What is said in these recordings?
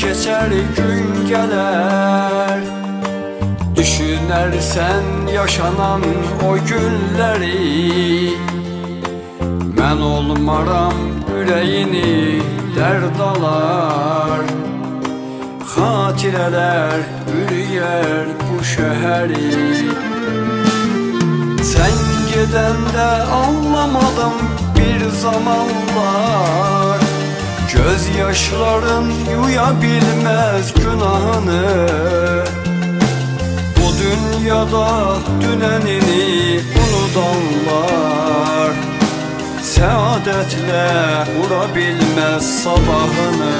geçer gün gelir. Düşünersen yaşanan o günleri, mən olmaram ürəyini dərd alar. Xatirələr bürüyer bu şəhəri. Sən gedəndə anlamadım bir zamanlar, göz yaşların yuya bilməz günahını. Bu dünyada dünənini unudanlar, səadətlə vura bilməz sabahını.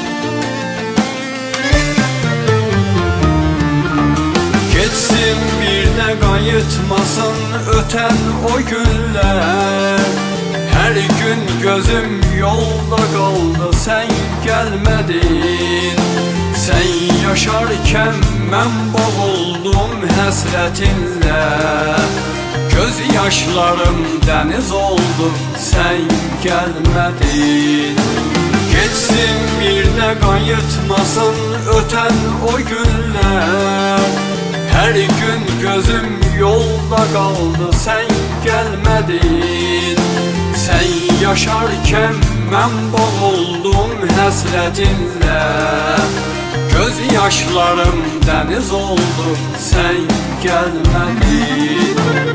Geçsin bir də qayıtmasın ötən o günlər. Hər gün gözüm yolda qaldı, sən gəlmədin. Sən yaşarkən mən boğuldum həsrətinlə. Göz yaşlarım dəniz oldu, sən gəlmədin. Geçsin bir də qayıtmasın ötən o günlər. Hər gün gözüm yolda qaldı, sən gəlmədin. Sən yaşarkən mən boğuldum həsrətinlə. Göz yaşlarım dəniz oldu, sən gəlmədin.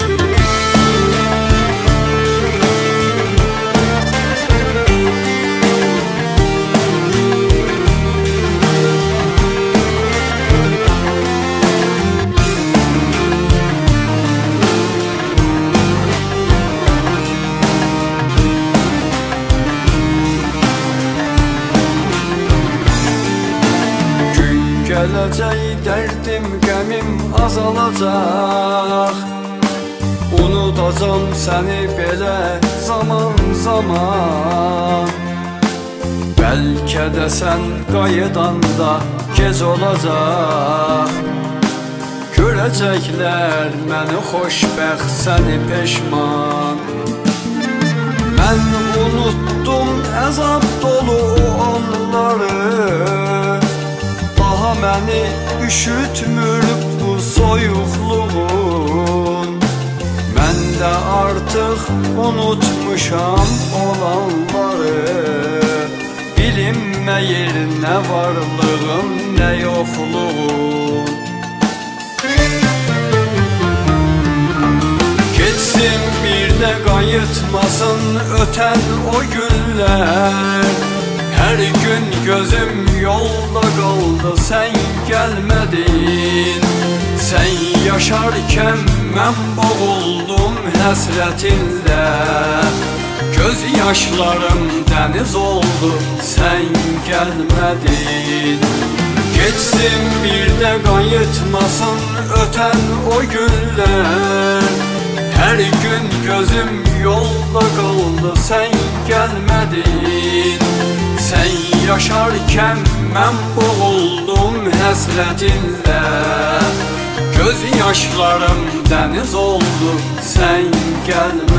Gələcək dərdim, qəmim azalacaq. Unudacam səni belə zaman zaman. Bəlkə də sən qayıdanda gec olacaq. Görəcəklər məni xoşbəxt, səni peşman. Mən unutdum əzab dolu o anları. Daha məni üşütmür bu soyuqluğun. Mən də artıq unutmuşam olanları. Bilinməyir nə varlığım, nə yoxluğum. Geçsin bir də qayıtmasın ötən o günlər. Hər gün gözüm yolda qaldı, sən gəlmədin. Sən yaşarkən mən boğuldum həsrətinlə. Göz yaşlarım dəniz oldu, sən gəlmədin. Geçsin bir də qayıtmasın ötən o günlər. Hər gün gözüm yolda qaldı, sən gəlmədin. Sən yaşarkən mən boğuldum həsrətinlə. Göz yaşlarım dəniz oldu, sən gəlmədin.